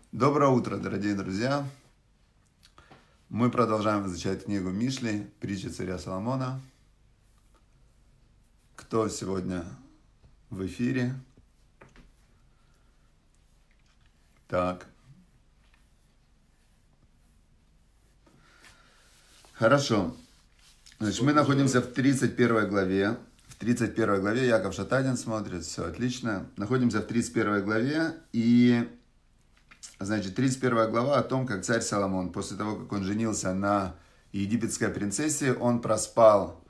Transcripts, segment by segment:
Доброе утро, дорогие друзья! Мы продолжаем изучать книгу Мишли, притчи царя Соломона. Кто сегодня в эфире? Так. Хорошо. Значит, мы находимся в 31 главе. В 31 главе Яков Шатадин смотрит, все отлично. Находимся в 31 главе и... Значит, 31 глава о том, как царь Соломон, после того, как он женился на египетской принцессе, он проспал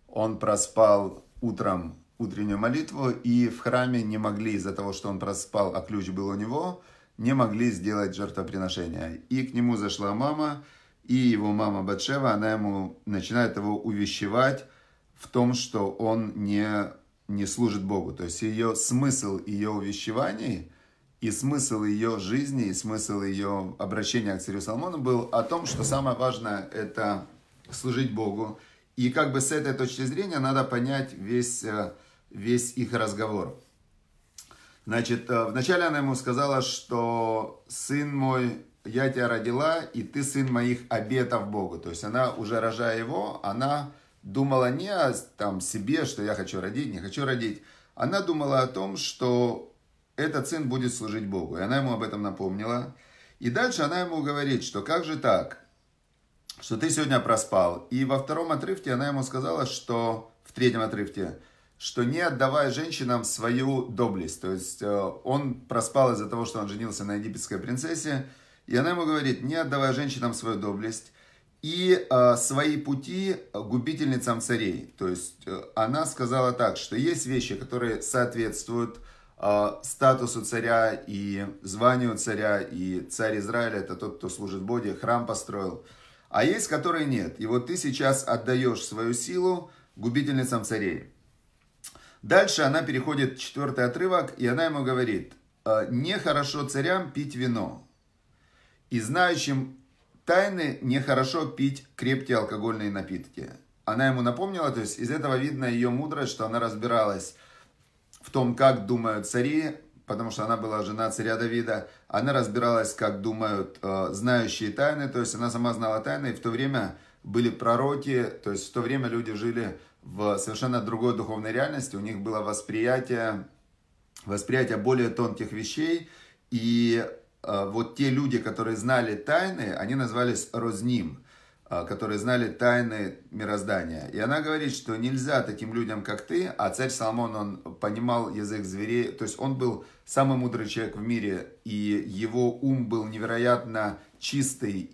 утром утреннюю молитву, и в храме не могли, из-за того, что он проспал, а ключ был у него, не могли сделать жертвоприношение. И к нему зашла мама, и его мама Батшева, она ему начинает его увещевать в том, что он не служит Богу. То есть смысл ее увещеваний и смысл ее жизни, и смысл ее обращения к царю Соломону был о том, что самое важное – это служить Богу. И как бы с этой точки зрения надо понять весь их разговор. Значит, вначале она ему сказала, что «сын мой, я тебя родила, и ты сын моих обетов Богу». То есть она, уже рожая его, она думала не о себе, что я хочу родить, не хочу родить. Она думала о том, что этот сын будет служить Богу. И она ему об этом напомнила. И дальше она ему говорит, что как же так, что ты сегодня проспал. И во втором отрывке она ему сказала, что в третьем отрывке, что не отдавай женщинам свою доблесть. То есть он проспал из-за того, что он женился на египетской принцессе. И она ему говорит, не отдавай женщинам свою доблесть и свои пути губительницам царей. То есть она сказала так, что есть вещи, которые соответствуют статусу царя и званию царя, и царь Израиля – это тот, кто служит Боге, храм построил. А есть, которые нет. И вот ты сейчас отдаешь свою силу губительницам царей. Дальше она переходит в 4 отрывок, и она ему говорит, нехорошо царям пить вино, и знающим тайны нехорошо пить крепкие алкогольные напитки. Она ему напомнила, то есть из этого видно ее мудрость, что она разбиралась в том, как думают цари, потому что она была жена царя Давида. Она разбиралась, как думают знающие тайны, то есть она сама знала тайны, и в то время были пророки, то есть в то время люди жили в совершенно другой духовной реальности, у них было восприятие более тонких вещей, и вот те люди, которые знали тайны, они назывались розним, которые знали тайны мироздания. И она говорит, что нельзя таким людям, как ты, а царь Соломон, он понимал язык зверей, то есть он был самый мудрый человек в мире, и его ум был невероятно чистый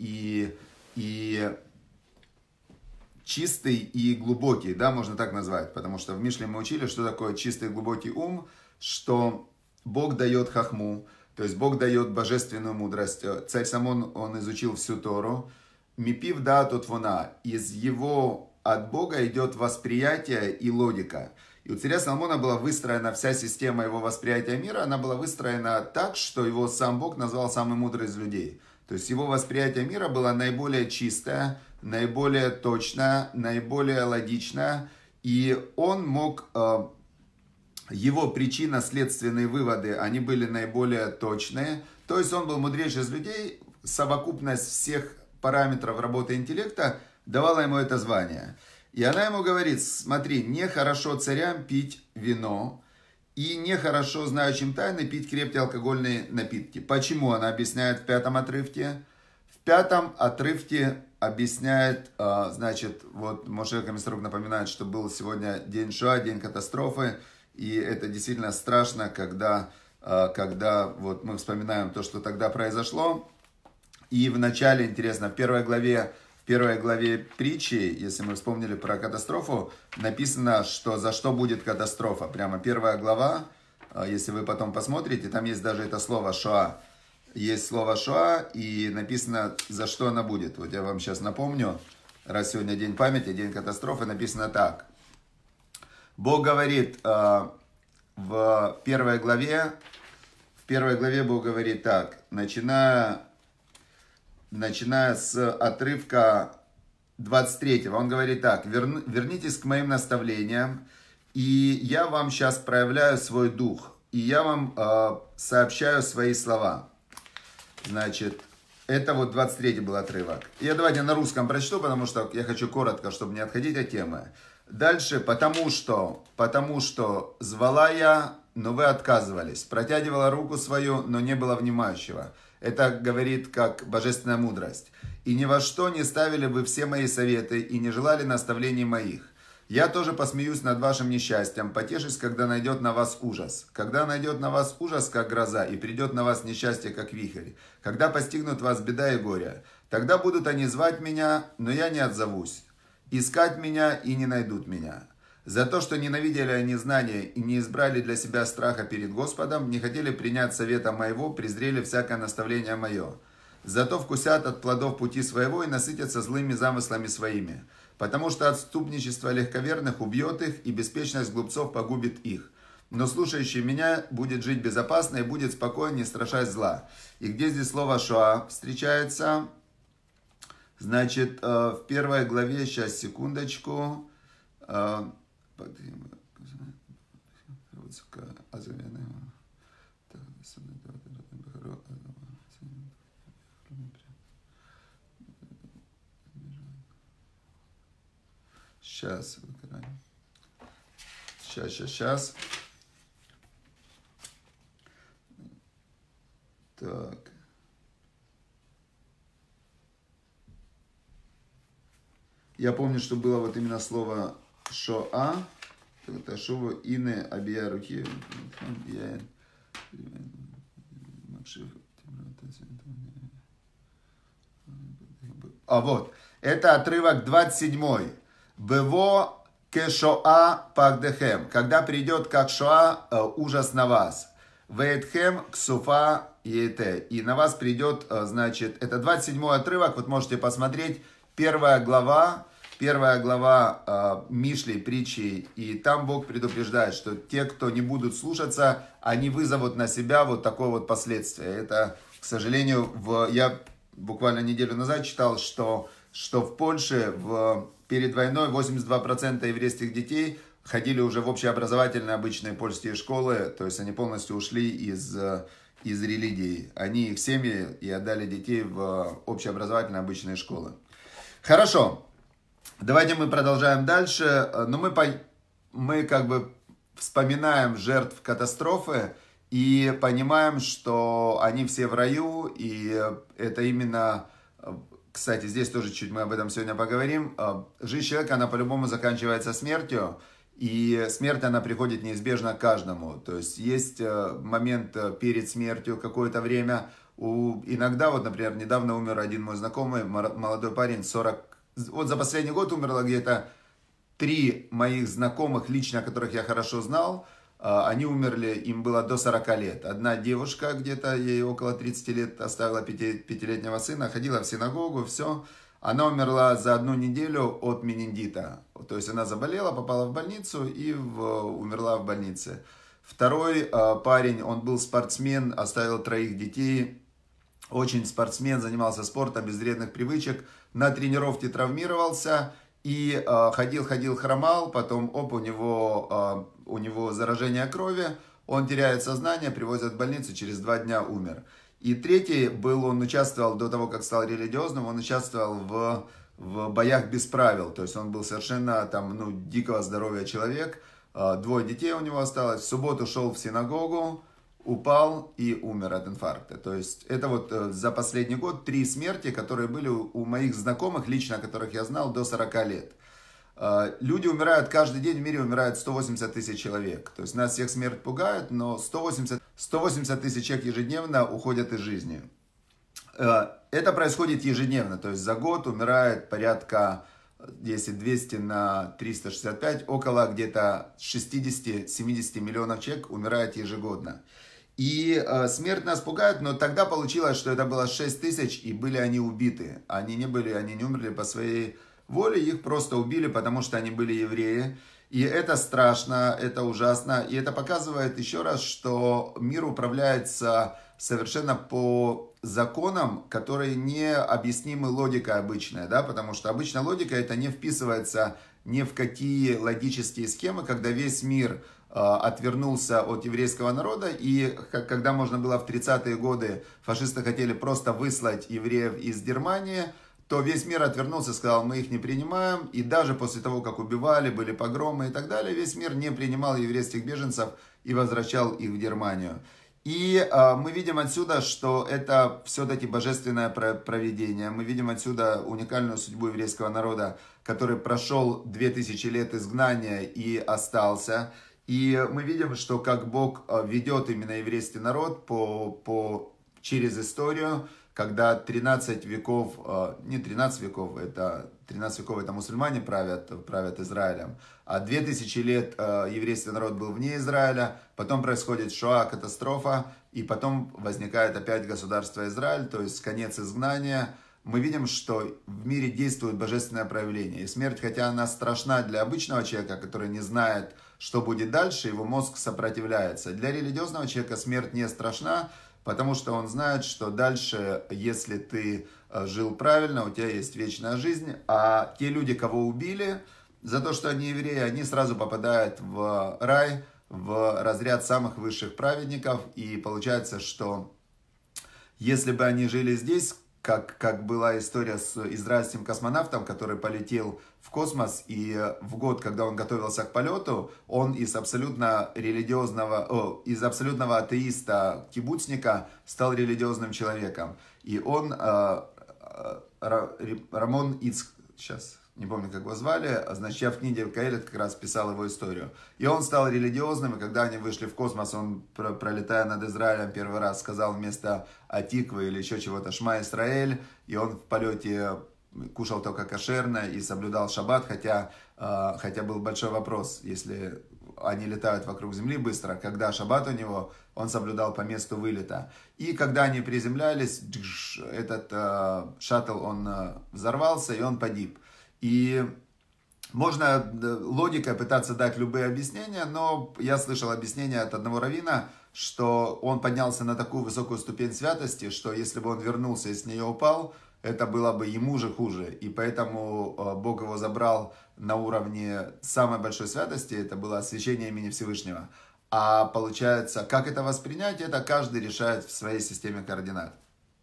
и глубокий, да, можно так назвать, потому что в Мишле мы учили, что такое чистый и глубокий ум, что Бог дает хахму, то есть Бог дает божественную мудрость. Царь Соломон, он изучил всю Тору, Мипив да тотвона, от Бога идет восприятие и логика. И у царя Соломона была выстроена вся система его восприятия мира, она была выстроена так, что его сам Бог назвал самым мудрым из людей. То есть его восприятие мира было наиболее чистое, наиболее точное, наиболее логичное, и он мог, его причинно-следственные выводы, они были наиболее точные. То есть он был мудрейший из людей, совокупность всех параметров работы интеллекта давала ему это звание. И она ему говорит, смотри, нехорошо царям пить вино, и нехорошо знающим тайны пить крепкие алкогольные напитки. Почему? Она объясняет в 5 отрывке. В 5 отрывке объясняет, значит, вот Моше Камисрук напоминает, что был сегодня день Шоа, день катастрофы, и это действительно страшно, когда вот мы вспоминаем то, что тогда произошло. И в начале, интересно, в первой главе притчи, если мы вспомнили про катастрофу, написано, что за что будет катастрофа. Прямо первая глава, если вы потом посмотрите, там есть даже это слово «шоа». Есть слово «шоа» и написано, за что она будет. Вот я вам сейчас напомню, раз сегодня день памяти, день катастрофы, написано так. Бог говорит в первой главе Бог говорит так, начиная с отрывка 23, он говорит так, вернитесь к моим наставлениям, и я вам сейчас проявляю свой дух, и я вам сообщаю свои слова. Значит, это вот 23-й был отрывок. Я давайте на русском прочту, потому что я хочу коротко, чтобы не отходить от темы. Дальше, потому что звала я, но вы отказывались. Протягивала руку свою, но не было внимающего. Это говорит как божественная мудрость. И ни во что не ставили вы все мои советы и не желали наставлений моих. Я тоже посмеюсь над вашим несчастьем, потешусь, когда найдет на вас ужас. Когда найдет на вас ужас, как гроза, и придет на вас несчастье, как вихрь. Когда постигнут вас беда и горе. Тогда будут они звать меня, но я не отзовусь. Искать меня и не найдут меня. За то, что ненавидели они знания и не избрали для себя страха перед Господом, не хотели принять совета моего, презрели всякое наставление мое. Зато вкусят от плодов пути своего и насытятся злыми замыслами своими. Потому что отступничество легковерных убьет их, и беспечность глупцов погубит их. Но слушающий меня будет жить безопасно и будет спокоен, не страшась зла. И где здесь слово «шоа» встречается? Значит, в первой главе, сейчас, секундочку. Сейчас. Так. Я помню, что было вот именно слово «шоа». Это шоу ине абия руки. А вот. Это отрывок 27. Бево кешоа пагдехем. Когда придет как шоа, ужас на вас. Вейтхем ксуфа ете. И на вас придет, значит, это 27 отрывок. Вот можете посмотреть. Первая глава Мишли, притчи, и там Бог предупреждает, что те, кто не будут слушаться, они вызовут на себя вот такое вот последствие. Это, к сожалению, я буквально неделю назад читал, что в Польше перед войной 82% еврейских детей ходили уже в общеобразовательные обычные польские школы, то есть они полностью ушли из религии. Они, их семьи, и отдали детей в общеобразовательные обычные школы. Хорошо. Давайте мы продолжаем дальше. Но мы как бы вспоминаем жертв катастрофы и понимаем, что они все в раю. И это именно, кстати, здесь тоже чуть мы об этом сегодня поговорим. Жизнь человека, она по-любому заканчивается смертью. И смерть, она приходит неизбежно к каждому. То есть есть момент перед смертью какое-то время. Иногда, вот, например, недавно умер один мой знакомый, молодой парень, 40. Вот за последний год умерло где-то 3 моих знакомых, лично которых я хорошо знал. Они умерли, им было до 40 лет. Одна девушка, где-то ей около 30 лет, оставила 5-летнего сына, ходила в синагогу, все. Она умерла за 1 неделю от менингита. То есть она заболела, попала в больницу и умерла в больнице. Второй парень, он был спортсмен, оставил 3 детей. Очень спортсмен, занимался спортом, без вредных привычек. На тренировке травмировался и ходил, хромал. Потом, у него заражение крови. Он теряет сознание, привозят в больницу, через 2 дня умер. И третий он участвовал, до того, как стал религиозным, он участвовал в боях без правил. То есть он был совершенно дикого здоровья человек. 2 детей у него осталось. В субботу шел в синагогу, упал и умер от инфаркта. То есть это вот за последний год 3 смерти, которые были у моих знакомых, лично которых я знал, до 40 лет. Люди умирают, каждый день в мире умирает 180 тысяч человек. То есть нас всех смерть пугает, но 180 тысяч человек ежедневно уходят из жизни. Это происходит ежедневно, то есть за год умирает порядка, если 200 на 365, около где-то 60-70 миллионов человек умирает ежегодно. И смерть нас пугает, но тогда получилось, что это было 6 тысяч, и были они убиты. Они не умерли по своей воле, их просто убили, потому что они были евреи. И это страшно, это ужасно. И это показывает еще раз, что мир управляется совершенно по законам, которые не объяснимы логикой обычной. Да? Потому что обычная логика это не вписывается ни в какие логические схемы, когда весь мир отвернулся от еврейского народа, и когда можно было в 30-е годы, фашисты хотели просто выслать евреев из Германии, то весь мир отвернулся, сказал, мы их не принимаем, и даже после того, как убивали, были погромы и так далее, весь мир не принимал еврейских беженцев и возвращал их в Германию. И мы видим отсюда, что это все-таки божественное провидение. Мы видим отсюда уникальную судьбу еврейского народа, который прошел 2000 лет изгнания и остался. И мы видим, что как Бог ведет именно еврейский народ через историю, когда 13 веков, не 13 веков, это 13 веков это мусульмане правят Израилем, а 2000 лет еврейский народ был вне Израиля, потом происходит Шоа, катастрофа, и потом возникает опять государство Израиль, то есть конец изгнания. Мы видим, что в мире действует божественное проявление. И смерть, хотя она страшна для обычного человека, который не знает, что будет дальше, его мозг сопротивляется. Для религиозного человека смерть не страшна, потому что он знает, что дальше, если ты жил правильно, у тебя есть вечная жизнь. А те люди, кого убили за то, что они евреи, они сразу попадают в рай, в разряд самых высших праведников. И получается, что если бы они жили здесь, как была история с израильским космонавтом, который полетел в космос, и в год, когда он готовился к полету, он из абсолютного атеиста, кибуцника, стал религиозным человеком. И он, Рамон Ицк, сейчас не помню, как его звали, значит, я в книге Каэлит как раз писал его историю. И он стал религиозным, и когда они вышли в космос, он, пролетая над Израилем, первый раз сказал вместо Атиквы или еще чего-то Шма Исраэль, и он в полете кушал только кошерно и соблюдал шаббат, хотя был большой вопрос, если они летают вокруг Земли быстро, когда шаббат у него, он соблюдал по месту вылета. И когда они приземлялись, этот шаттл, он взорвался, и он погиб. И можно логикой пытаться дать любые объяснения, но я слышал объяснение от одного раввина, что он поднялся на такую высокую ступень святости, что если бы он вернулся и с нее упал, это было бы ему же хуже. И поэтому Бог его забрал на уровне самой большой святости, это было освящение имени Всевышнего. А получается, как это воспринять, это каждый решает в своей системе координат.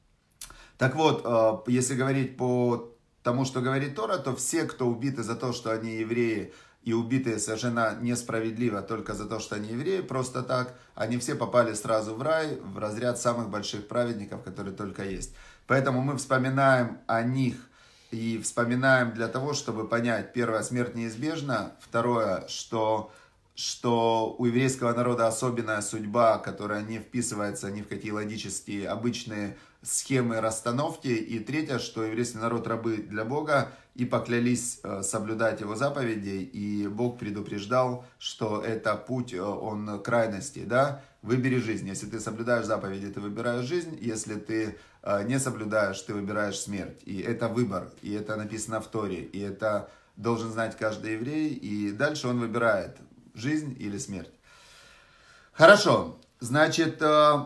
Так вот, если говорить по тому, что говорит Тора, то все, кто убиты за то, что они евреи, и убитые совершенно несправедливо только за то, что они евреи, просто так, они все попали сразу в рай, в разряд самых больших праведников, которые только есть. Поэтому мы вспоминаем о них и вспоминаем для того, чтобы понять, первое, смерть неизбежна, второе, что у еврейского народа особенная судьба, которая не вписывается ни в какие логические обычные схемы расстановки. И третье, что еврейский народ рабы для Бога и поклялись соблюдать его заповеди. И Бог предупреждал, что это путь, он крайности. Да? Выбери жизнь. Если ты соблюдаешь заповеди, ты выбираешь жизнь. Если ты не соблюдаешь, ты выбираешь смерть. И это выбор. И это написано в Торе. И это должен знать каждый еврей. И дальше он выбирает, жизнь или смерть. Хорошо. Значит,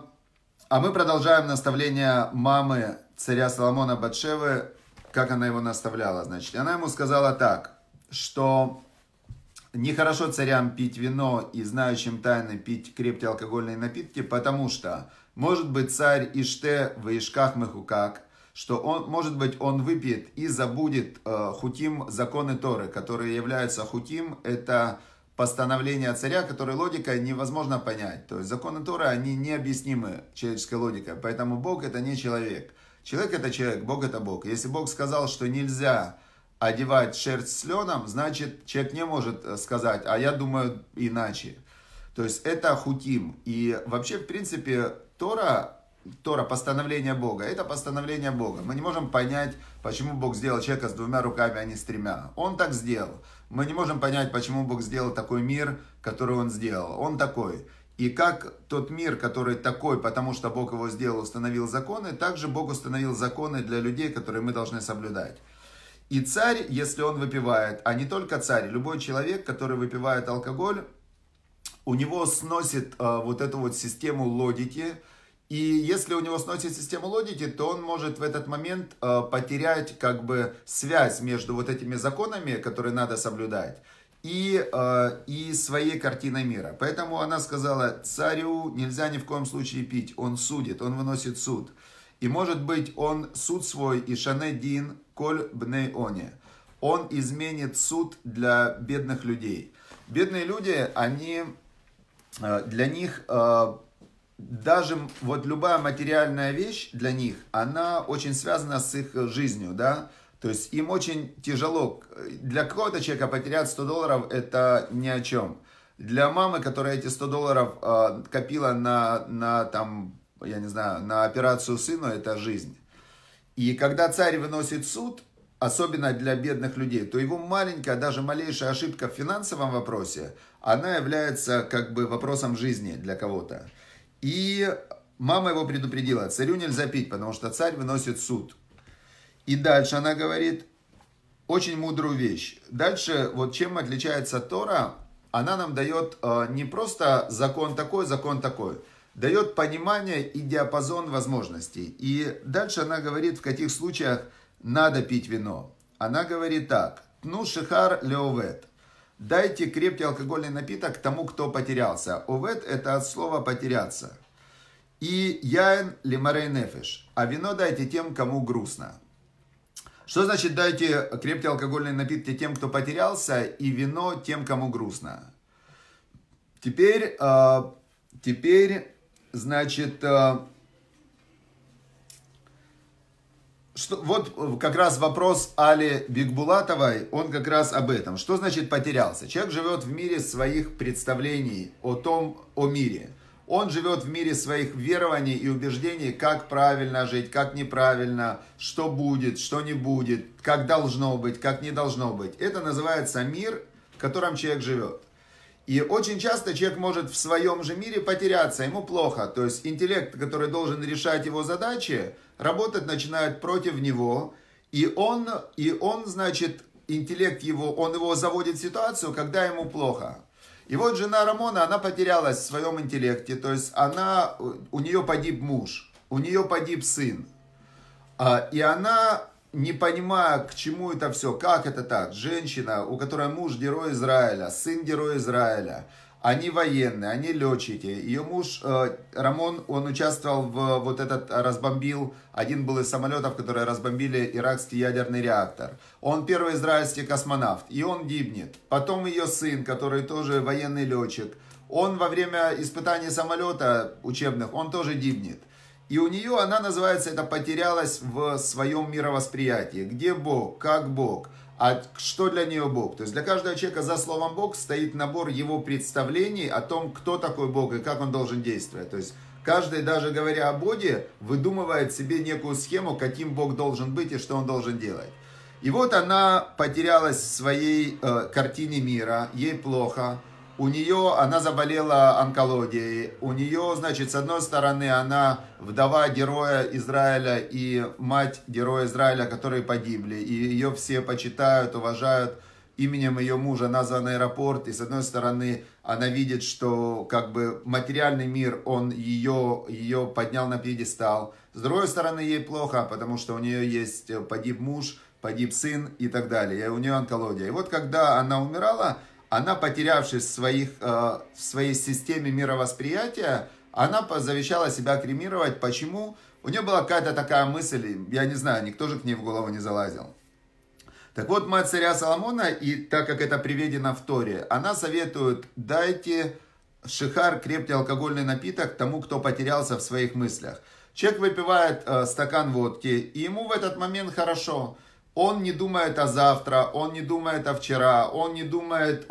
а мы продолжаем наставление мамы царя Соломона Батшевы, как она его наставляла. Значит, она ему сказала так, что нехорошо царям пить вино и знающим тайны пить крепкие алкогольные напитки, потому что, может быть, царь Иште в Ишках Мехукак, что он, может быть, он выпьет и забудет хутим, законы Торы, которые являются хутим, это постановления царя, которые логикой невозможно понять. То есть законы Торы, они необъяснимы человеческой логикой. Поэтому Бог это не человек. Человек это человек, Бог это Бог. Если Бог сказал, что нельзя одевать шерсть с леном, значит человек не может сказать, а я думаю иначе. То есть это хутим. И вообще, в принципе, Тора, постановление Бога, это постановление Бога. Мы не можем понять, почему Бог сделал человека с двумя руками, а не с тремя. Он так сделал. Мы не можем понять, почему Бог сделал такой мир, который Он сделал. Он такой. И как тот мир, который такой, потому что Бог его сделал, установил законы, также Бог установил законы для людей, которые мы должны соблюдать. И царь, если он выпивает, а не только царь, любой человек, который выпивает алкоголь, у него сносит вот эту вот систему логики. И если у него сносит систему логики, то он может в этот момент потерять как бы связь между вот этими законами, которые надо соблюдать, и своей картиной мира. Поэтому она сказала, царю нельзя ни в коем случае пить, он судит, он выносит суд. И может быть он суд свой и шане дин коль бней оне. Он изменит суд для бедных людей. Бедные люди, они, для них даже вот любая материальная вещь для них, она очень связана с их жизнью, да. То есть им очень тяжело. Для какого-то человека потерять $100 это ни о чем. Для мамы, которая эти $100 копила на там, я не знаю, на операцию сыну, это жизнь. И когда царь выносит суд, особенно для бедных людей, то его маленькая, даже малейшая ошибка в финансовом вопросе, она является как бы вопросом жизни для кого-то. И мама его предупредила, царю нельзя пить, потому что царь выносит суд. И дальше она говорит очень мудрую вещь. Дальше, вот чем отличается Тора, она нам дает не просто закон такой, дает понимание и диапазон возможностей. И дальше она говорит, в каких случаях надо пить вино. Она говорит так, ну шихар леовет. Дайте крепкий алкогольный напиток тому, кто потерялся. Овет это от слова потеряться. И яин лимарей нефеш. А вино дайте тем, кому грустно. Что значит дайте крепкие алкогольные напитки тем, кто потерялся, и вино тем, кому грустно? Теперь значит, вот как раз вопрос Али Бигбулатовой, он как раз об этом. Что значит потерялся? Человек живет в мире своих представлений о мире. Он живет в мире своих верований и убеждений, как правильно жить, как неправильно, что будет, что не будет, как должно быть, как не должно быть. Это называется мир, в котором человек живет. И очень часто человек может в своем же мире потеряться, ему плохо. То есть интеллект, который должен решать его задачи, работать начинает против него. И он, значит, интеллект его, он его заводит в ситуацию, когда ему плохо. И вот жена Рамона, она потерялась в своем интеллекте, то есть у нее погиб муж, у нее погиб сын. И она, не понимая, к чему это все, как это так, женщина, у которой муж герой Израиля, сын герой Израиля, они военные, они летчики. Ее муж Рамон, он участвовал разбомбил, один был из самолетов, которые разбомбили иракский ядерный реактор. Он первый израильский космонавт, и он гибнет. Потом ее сын, который тоже военный летчик, он во время испытаний самолета учебных, он тоже гибнет. И у нее, она называется, это потерялась в своем мировосприятии. Где Бог, как Бог, а что для нее Бог. То есть для каждого человека за словом Бог стоит набор его представлений о том, кто такой Бог и как он должен действовать. То есть каждый, даже говоря о Боге, выдумывает себе некую схему, каким Бог должен быть и что он должен делать. И вот она потерялась в своей картине мира, ей плохо. Она заболела онкологией. У нее, значит, с одной стороны, она вдова героя Израиля и мать героя Израиля, которые погибли. И ее все почитают, уважают. Именем ее мужа назван аэропорт. И с одной стороны, она видит, что как бы материальный мир, он ее поднял на пьедестал. С другой стороны, ей плохо, потому что у нее есть погиб муж, погиб сын и так далее. И у нее онкология. И вот когда она умирала, она, потерявшись в своей системе мировосприятия, она завещала себя кремировать. Почему? У нее была какая-то такая мысль, я не знаю, никто же к ней в голову не залазил. Так вот, мать царя Соломона, и так как это приведено в Торе, она советует, дайте шихар, крепкий алкогольный напиток тому, кто потерялся в своих мыслях. Человек выпивает стакан водки, и ему в этот момент хорошо. Он не думает о завтра, он не думает о вчера, он не думает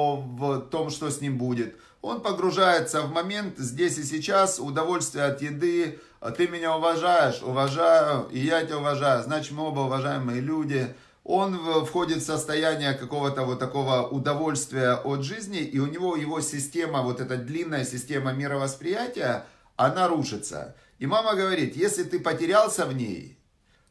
о том, что с ним будет. Он погружается в момент здесь и сейчас, удовольствие от еды. Ты меня уважаешь, уважаю, и я тебя уважаю, значит мы оба уважаемые люди. Он входит в состояние какого-то вот такого удовольствия от жизни, и у него его система, вот эта длинная система мировосприятия, она рушится. И мама говорит, если ты потерялся в ней,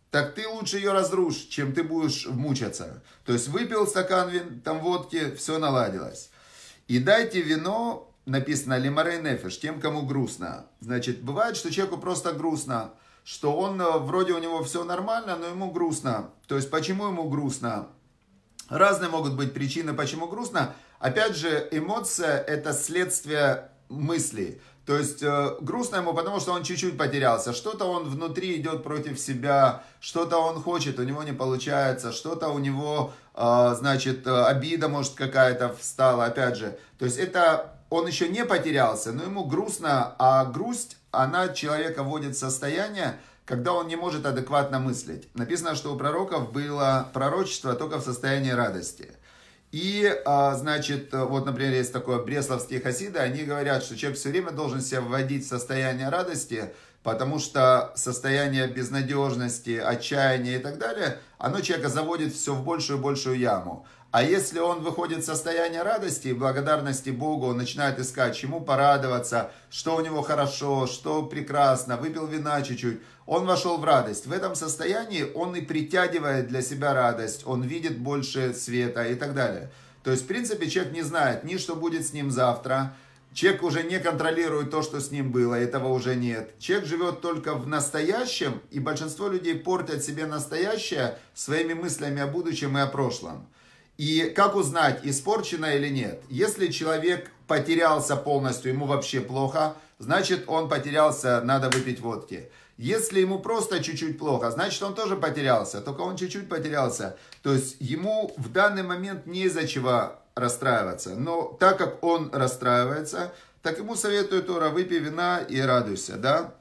так ты лучше ее разрушь, чем ты будешь мучаться. То есть выпил стакан там водки, все наладилось. И дайте вино, написано лимарей нефеш, тем, кому грустно. Значит, бывает, что человеку просто грустно, что он, вроде у него все нормально, но ему грустно. То есть, почему ему грустно? Разные могут быть причины, почему грустно. Опять же, эмоция – это следствие мысли. То есть, грустно ему, потому что он чуть-чуть потерялся. Что-то он внутри идет против себя, что-то он хочет, у него не получается, что-то у него, значит, обида, может, какая-то встала, опять же. То есть, это он еще не потерялся, но ему грустно, а грусть, она человека вводит в состояние, когда он не может адекватно мыслить. Написано, что у пророков было пророчество только в состоянии радости. И, значит, вот, например, есть такое бресловские хасиды, они говорят, что человек все время должен себя вводить в состояние радости, потому что состояние безнадежности, отчаяния и так далее, оно человека заводит все в большую и большую яму. А если он выходит в состояние радости и благодарности Богу, он начинает искать, чему порадоваться, что у него хорошо, что прекрасно, выпил вина чуть-чуть, он вошел в радость. В этом состоянии он и притягивает для себя радость, он видит больше света и так далее. То есть, в принципе, человек не знает ни что будет с ним завтра, человек уже не контролирует то, что с ним было, этого уже нет. Человек живет только в настоящем, и большинство людей портят себе настоящее своими мыслями о будущем и о прошлом. И как узнать, испорчено или нет? Если человек потерялся полностью, ему вообще плохо, значит он потерялся, надо выпить водки. Если ему просто чуть-чуть плохо, значит он тоже потерялся, только он чуть-чуть потерялся. То есть ему в данный момент не из-за чего расстраиваться. Но так как он расстраивается, так ему советую Тора, выпей вина и радуйся, да?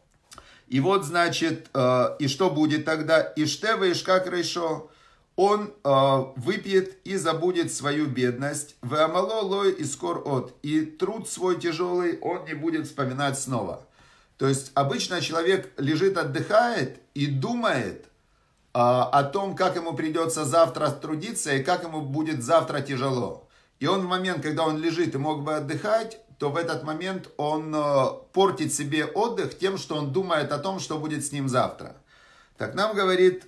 И вот, значит, и что будет тогда? Иштева ишкак рейшо. Он выпьет и забудет свою бедность. Веамало лой искор от. И труд свой тяжелый он не будет вспоминать снова. То есть обычно человек лежит, отдыхает и думает о том, как ему придется завтра трудиться и как ему будет завтра тяжело. И он в момент, когда он лежит и мог бы отдыхать, то в этот момент он портит себе отдых тем, что он думает о том, что будет с ним завтра. Так нам говорит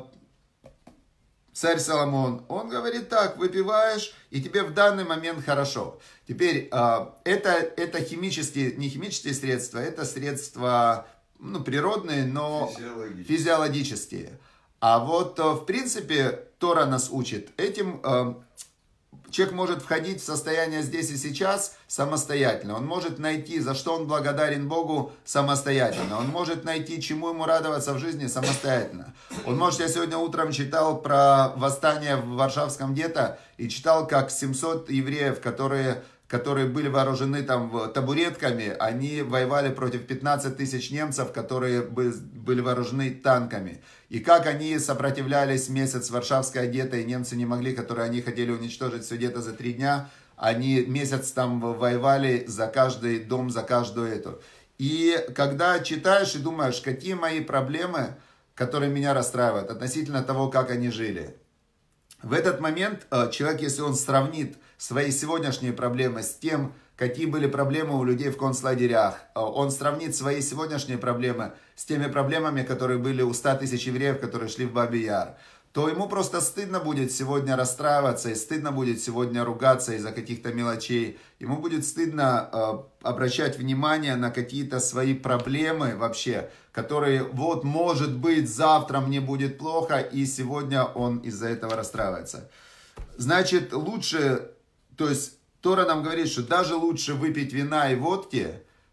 царь Соломон, он говорит так, выпиваешь, и тебе в данный момент хорошо. Теперь, это химические, не химические средства, это средства природные, но физиологические. А вот, в принципе, Тора нас учит. Этим человек может входить в состояние здесь и сейчас самостоятельно. Он может найти, за что он благодарен Богу, самостоятельно. Он может найти, чему ему радоваться в жизни самостоятельно. Он может, я сегодня утром читал про восстание в Варшавском гетто и читал, как 700 евреев, которые были вооружены там табуретками, они воевали против 15 тысяч немцев, которые были вооружены танками. И как они сопротивлялись месяц в Варшавское гетто, и немцы не могли, которые они хотели уничтожить все гетто за 3 дня, они месяц там воевали за каждый дом, за каждую эту. И когда читаешь и думаешь, какие мои проблемы, которые меня расстраивают относительно того, как они жили. В этот момент человек, если он сравнит свои сегодняшние проблемы с тем, какие были проблемы у людей в концлагерях, он сравнит свои сегодняшние проблемы с теми проблемами, которые были у 100 тысяч евреев, которые шли в Баби-Яр, то ему просто стыдно будет сегодня расстраиваться, и стыдно будет сегодня ругаться из-за каких-то мелочей. Ему будет стыдно обращать внимание на какие-то свои проблемы вообще, которые вот, может быть, завтра мне будет плохо, и сегодня он из-за этого расстраивается. Значит, лучше, то есть Тора нам говорит, что даже лучше выпить вина и водки,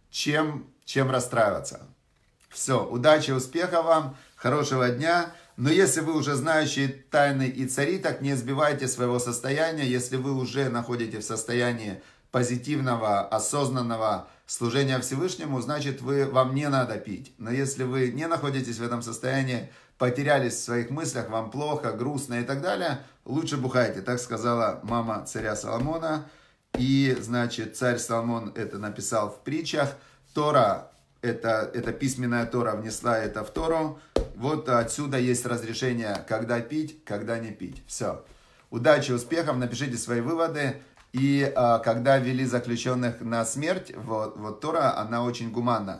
чем расстраиваться. Все, удачи, успеха вам, хорошего дня. Но если вы уже знающие тайны и цари, так не сбивайте своего состояния. Если вы уже находитесь в состоянии позитивного, осознанного служения Всевышнему, значит, вам не надо пить. Но если вы не находитесь в этом состоянии, потерялись в своих мыслях, вам плохо, грустно и так далее, лучше бухайте. Так сказала мама царя Соломона. И, значит, царь Соломон это написал в притчах. Тора, это письменная Тора внесла это в Тору. Вот отсюда есть разрешение, когда пить, когда не пить. Все. Удачи, успехов, напишите свои выводы. И когда вели заключенных на смерть, вот Тора, она очень гуманна.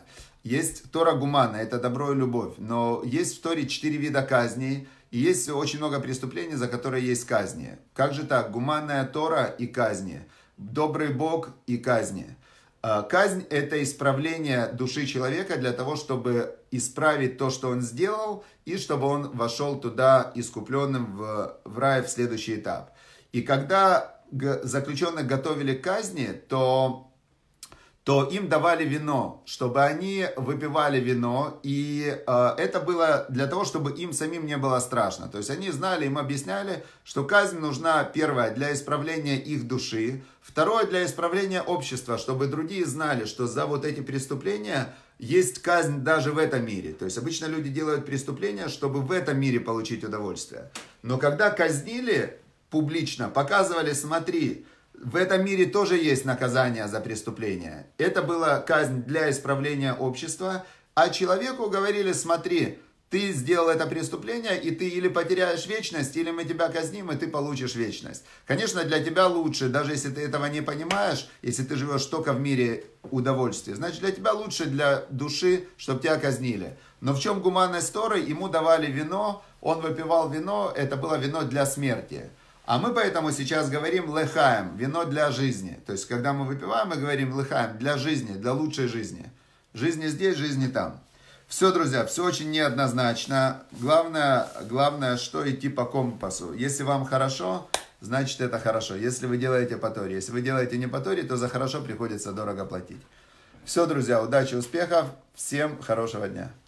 Есть Тора гуманная, это добро и любовь. Но есть в Торе 4 вида казней. И есть очень много преступлений, за которые есть казни. Как же так? Гуманная Тора и казни. Добрый Бог и казни. Казнь – это исправление души человека для того, чтобы исправить то, что он сделал, и чтобы он вошел туда искупленным в рай в следующий этап. И когда заключенных готовили к казни, то им давали вино, чтобы они выпивали вино, и это было для того, чтобы им самим не было страшно. То есть они знали, им объясняли, что казнь нужна, первое, для исправления их души, второе, для исправления общества, чтобы другие знали, что за вот эти преступления есть казнь даже в этом мире. То есть обычно люди делают преступления, чтобы в этом мире получить удовольствие. Но когда казнили публично, показывали, смотри, в этом мире тоже есть наказание за преступление. Это была казнь для исправления общества. А человеку говорили, смотри, ты сделал это преступление, и ты или потеряешь вечность, или мы тебя казним, и ты получишь вечность. Конечно, для тебя лучше, даже если ты этого не понимаешь, если ты живешь только в мире удовольствия, значит, для тебя лучше, для души, чтобы тебя казнили. Но в чем гуманность Торы? Ему давали вино, он выпивал вино, это было вино для смерти. А мы поэтому сейчас говорим лехаем, вино для жизни. То есть, когда мы выпиваем, мы говорим лехаем, для жизни, для лучшей жизни. Жизни здесь, жизни там. Все, друзья, все очень неоднозначно. Главное, что идти по компасу. Если вам хорошо, значит это хорошо. Если вы делаете по Торе. Если вы делаете не по Торе, то за хорошо приходится дорого платить. Все, друзья, удачи, успехов. Всем хорошего дня.